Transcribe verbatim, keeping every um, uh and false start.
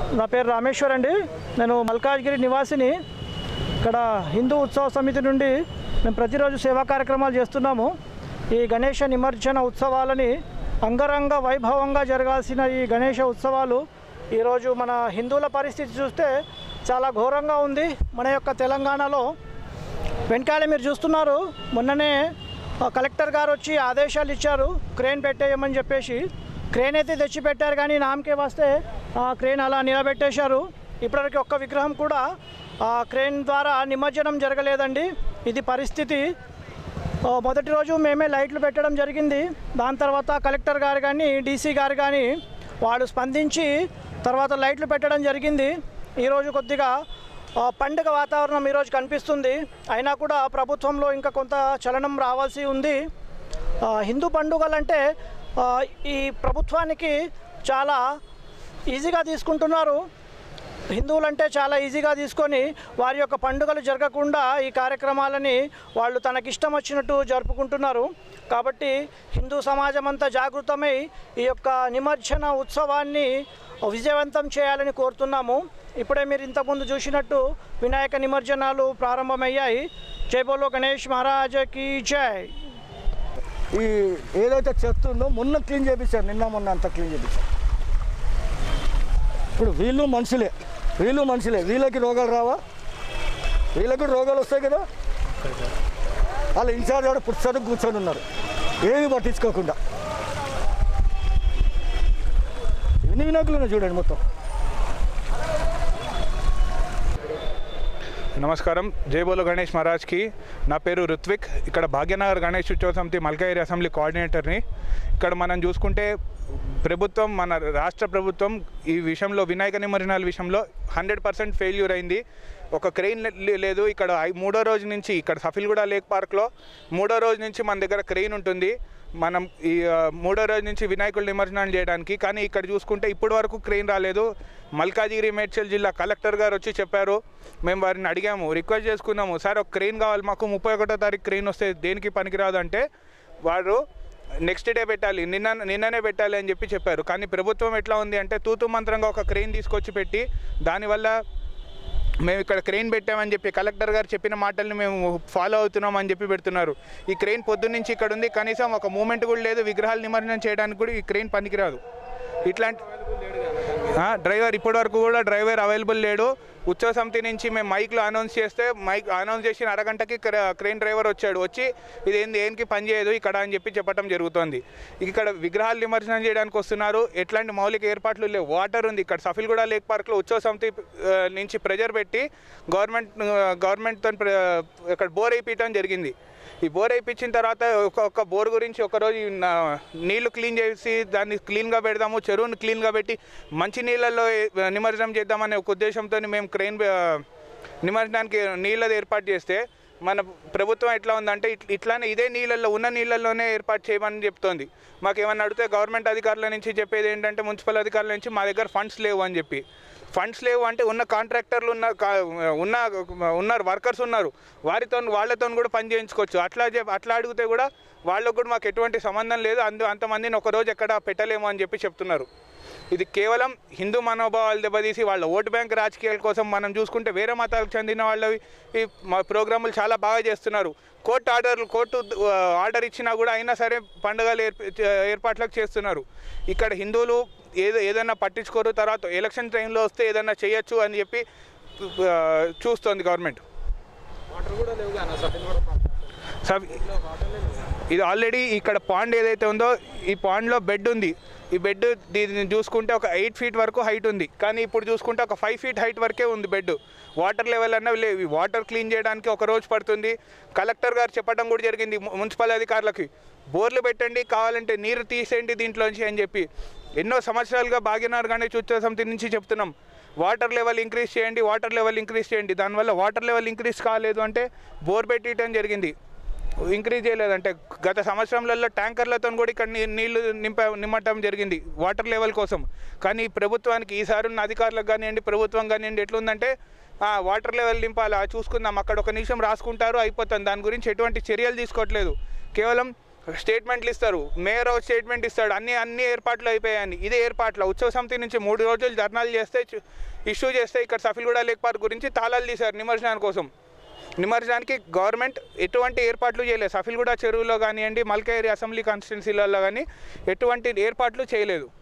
నా పేరు రామేశ్వర్ అండి. నేను మల్కాజ్గిరి నివాసిని. ఇక్కడ హిందూ ఉత్సవ సమితి నుండి మేము ప్రతిరోజు సేవా కార్యక్రమాలు చేస్తున్నాము. ఈ గణేష నిమజ్జన ఉత్సవాలని అంగరంగ వైభవంగా జరగాల్సిన ఈ గణేష ఉత్సవాలు ఈరోజు మన హిందువుల పరిస్థితి చూస్తే చాలా ఘోరంగా ఉంది. మన యొక్క తెలంగాణలో వెనకాల మీరు చూస్తున్నారు, మొన్ననే కలెక్టర్ గారు వచ్చి ఆదేశాలు ఇచ్చారు క్రేన్ పెట్టేయమని చెప్పేసి. క్రేన్ అయితే తెచ్చి పెట్టారు, కానీ నామకే వస్తే ఆ క్రేన్ అలా నిలబెట్టేశారు. ఇప్పటివరకు ఒక్క విగ్రహం కూడా ఆ క్రేన్ ద్వారా నిమజ్జనం జరగలేదండి. ఇది పరిస్థితి. మొదటి రోజు మేమే లైట్లు పెట్టడం జరిగింది. దాని తర్వాత కలెక్టర్ గారు కానీ డీసీ గారు కానీ వాళ్ళు స్పందించి తర్వాత లైట్లు పెట్టడం జరిగింది. ఈరోజు కొద్దిగా పండుగ వాతావరణం ఈరోజు కనిపిస్తుంది. అయినా కూడా ప్రభుత్వంలో ఇంకా కొంత చలనం రావాల్సి ఉంది. హిందూ పండుగలంటే ఈ ప్రభుత్వానికి చాలా ఈజీగా తీసుకుంటున్నారు. హిందువులంటే చాలా ఈజీగా తీసుకొని వారి యొక్క పండుగలు జరగకుండా ఈ కార్యక్రమాలని వాళ్ళు తనకిష్టం వచ్చినట్టు జరుపుకుంటున్నారు. కాబట్టి హిందూ సమాజం అంతా జాగృతమై ఈ యొక్క నిమజ్జన ఉత్సవాన్ని విజయవంతం చేయాలని కోరుతున్నాము. ఇప్పుడే మీరు ఇంతకుముందు చూసినట్టు వినాయక నిమజ్జనాలు ప్రారంభమయ్యాయి. జై బోలో గణేష్ మహారాజ్కి జై. ఈ ఏదైతే చెప్తుందో మొన్న క్లీన్ చేయించారు, నిన్న మొన్న అంతా క్లీన్ చేయించారు. ఇప్పుడు వీళ్ళు మనుషులే వీళ్ళు మనుషులే వీళ్ళకి రోగాలు రావా? వీళ్ళకి రోగాలు వస్తాయి కదా. వాళ్ళ ఇన్ఛార్జ్ కూడా పుస్తకం కూర్చొని ఉన్నారు, ఏమి పట్టించుకోకుండా. ఎన్ని వినాయకులు చూడండి మొత్తం. నమస్కారం. జై బోలో గణేష్ మహారాజ్కి. నా పేరు రుత్విక్. ఇక్కడ భాగ్యనగర్ గణేష్ ఉత్సవ సమితి మల్కాజ్గిరి అసెంబ్లీ కోఆర్డినేటర్ని. ఇక్కడ మనం చూసుకుంటే ప్రభుత్వం, మన రాష్ట్ర ప్రభుత్వం ఈ విషయంలో వినాయక నిమజ్జనాల విషయంలో హండ్రెడ్ పర్సెంట్ ఫెయిల్యూర్ అయింది. ఒక క్రెయిన్ లేదు. ఇక్కడ మూడో రోజు నుంచి ఇక్కడ సఫిల్గూడ లేక్ పార్క్లో మూడో రోజు నుంచి మన దగ్గర క్రెయిన్ ఉంటుంది. మనం ఈ మూడో రోజు నుంచి వినాయకులు నిమజ్జనం చేయడానికి. కానీ ఇక్కడ చూసుకుంటే ఇప్పటి వరకు క్రెయిన్ రాలేదు. మల్కాజ్గిరి మేడ్చల్ జిల్లా కలెక్టర్ గారు వచ్చి చెప్పారు. మేము వారిని అడిగాము, రిక్వెస్ట్ చేసుకున్నాము, సార్ ఒక క్రెయిన్ కావాలి మాకు, ముప్పై ఒకటో తారీఖు క్రెయిన్ వస్తే దేనికి పనికిరాదు అంటే వారు నెక్స్ట్ డే పెట్టాలి, నిన్న నిన్ననే పెట్టాలి అని చెప్పి చెప్పారు. కానీ ప్రభుత్వం ఎట్లా ఉంది అంటే తూతు మంత్రంగా ఒక క్రెయిన్ తీసుకొచ్చి పెట్టి దానివల్ల మేము ఇక్కడ క్రెయిన్ పెట్టామని చెప్పి కలెక్టర్ గారు చెప్పిన మాటల్ని మేము ఫాలో అవుతున్నాం అని చెప్పి పెడుతున్నారు. ఈ క్రెయిన్ పొద్దున్న నుంచి ఇక్కడ ఉంది, కనీసం ఒక మూమెంట్ కూడా లేదు. విగ్రహాలు నిమజ్జనం చేయడానికి కూడా ఈ క్రెయిన్ పనికిరాదు. ఇట్లాంటి డ్రైవర్ ఇప్పటి వరకు కూడా డ్రైవర్ అవైలబుల్ లేడు. ఉత్సవ సమితి నుంచి మేము మైక్లో అనౌన్స్ చేస్తే మైక్ అనౌన్స్ చేసిన అరగంటకి క్రెయిన్ డ్రైవర్ వచ్చాడు. వచ్చి ఇది ఏంది ఏంకి పని చేయదు ఇక్కడ అని చెప్పి చెప్పడం జరుగుతుంది. ఇక్కడ విగ్రహాలు నిమజ్జనం చేయడానికి వస్తున్నారు, ఎట్లాంటి మౌలిక ఏర్పాట్లు లేవు. వాటర్ ఉంది ఇక్కడ సఫిల్గూడ లేక్ పార్క్లో. ఉత్సవ సమితి నుంచి ప్రెజర్ పెట్టి గవర్నమెంట్ గవర్నమెంట్తో ఇక్కడ బోర్ వేయించడం జరిగింది. ఈ బోర్ వేయించిన తర్వాత ఒక బోర్ గురించి ఒకరోజు నీళ్లు క్లీన్ చేసి దాన్ని క్లీన్గా పెడదాము, చెరువుని క్లీన్గా పెట్టి మంచి నీళ్ళల్లో నిమజ్జనం చేద్దామనే ఒక ఉద్దేశంతో మేము క్రెయిన్ నిమజ్జనానికి నీళ్ళది ఏర్పాటు చేస్తే మన ప్రభుత్వం ఎట్లా ఉందంటే ఇట్లానే ఇదే నీళ్ళల్లో ఉన్న నీళ్ళల్లోనే ఏర్పాటు చేయమని చెప్తోంది. మాకు ఏమన్నా అడిగితే గవర్నమెంట్ అధికారుల నుంచి చెప్పేది ఏంటంటే మున్సిపల్ అధికారుల నుంచి మా దగ్గర ఫండ్స్ లేవు అని చెప్పి. ఫండ్స్ లేవు అంటే ఉన్న కాంట్రాక్టర్లు ఉన్న ఉన్న ఉన్నారు, వర్కర్స్ ఉన్నారు, వారితో వాళ్ళతో కూడా పని చేయించుకోవచ్చు. అట్లా అట్లా అడిగితే కూడా వాళ్ళకు కూడా మాకు ఎటువంటి సంబంధం లేదు, అందు అంతమందిని ఒకరోజు ఎక్కడ పెట్టలేము అని చెప్పి చెప్తున్నారు. ఇది కేవలం హిందూ మనోభావాలు దెబ్బతీసి వాళ్ళ ఓటు బ్యాంక్ రాజకీయాల కోసం మనం చూసుకుంటే వేరే మతాలకు చెందిన వాళ్ళవి ఈ ప్రోగ్రాములు చాలా బాగా చేస్తున్నారు. కోర్టు ఆర్డర్లు కోర్టు ఆర్డర్ ఇచ్చినా కూడా అయినా సరే పండుగలు ఏర్పాట్లకు చేస్తున్నారు. ఇక్కడ హిందువులు ఏదో ఏదైనా పట్టించుకోరు. తర్వాత ఎలక్షన్ టైంలో వస్తే ఏదైనా చేయొచ్చు అని చెప్పి చూస్తోంది గవర్నమెంట్. ఇది ఆల్రెడీ ఇక్కడ పాండ్ ఏదైతే ఉందో ఈ పాండ్లో బెడ్ ఉంది. ఈ బెడ్ దీన్ని చూసుకుంటే ఒక ఎయిట్ ఫీట్ వరకు హైట్ ఉంది, కానీ ఇప్పుడు చూసుకుంటే ఒక ఫైవ్ ఫీట్ హైట్ వరకే ఉంది బెడ్. వాటర్ లెవెల్ అన్న లేవు. వాటర్ క్లీన్ చేయడానికి ఒక రోజు పడుతుంది. కలెక్టర్ గారు చెప్పడం కూడా జరిగింది మున్సిపల్ అధికారులకి, బోర్లు పెట్టండి, కావాలంటే నీరు తీసేయండి దీంట్లోంచి అని చెప్పి. ఎన్నో సంవత్సరాలుగా భాగ్యనగర్ గణేష్ ఉత్సవ సమితి నుంచి చెప్తున్నాం, వాటర్ లెవెల్ ఇంక్రీజ్ చేయండి, వాటర్ లెవెల్ ఇంక్రీజ్ చేయండి. దానివల్ల వాటర్ లెవెల్ ఇంక్రీజ్ కాలేదు అంటే బోర్ పెట్టడం జరిగింది, ఇంక్రీజ్ చేయలేదంటే గత సంవత్సరంలో ట్యాంకర్లతో కూడా ఇక్కడ నీళ్లు నింప నింపటం జరిగింది వాటర్ లెవెల్ కోసం. కానీ ప్రభుత్వానికి ఈసారి ఉన్న అధికారులకు కానివ్వండి, ప్రభుత్వం కానివ్వండి ఎట్లుందంటే వాటర్ లెవెల్ నింపాలి, చూసుకుందాం, అక్కడ ఒక నిమిషం రాసుకుంటారు అయిపోతుంది. దాని గురించి ఎటువంటి చర్యలు తీసుకోవట్లేదు. కేవలం స్టేట్మెంట్లు ఇస్తారు, మేయర్ స్టేట్మెంట్ ఇస్తాడు, అన్ని అన్ని ఏర్పాట్లు అయిపోయాయని. ఇదే ఏర్పాట్ల ఉత్సవ సమితి నుంచి మూడు రోజులు ధర్నాలు చేస్తే ఇష్యూ చేస్తే ఇక్కడ సఫిల్గూడ లేక్ పార్క్ గురించి తాళాలు తీశారు నిమజ్జనానికి కోసం. నిమజ్జనానికి గవర్నమెంట్ ఎటువంటి ఏర్పాట్లు చేయలేదు. సఫిల్గూడ చెరువులో కానివ్వండి, మల్కాజిగిరి అసెంబ్లీ కాన్స్టిట్యున్సీలలో కానీ ఎటువంటి ఏర్పాట్లు చేయలేదు.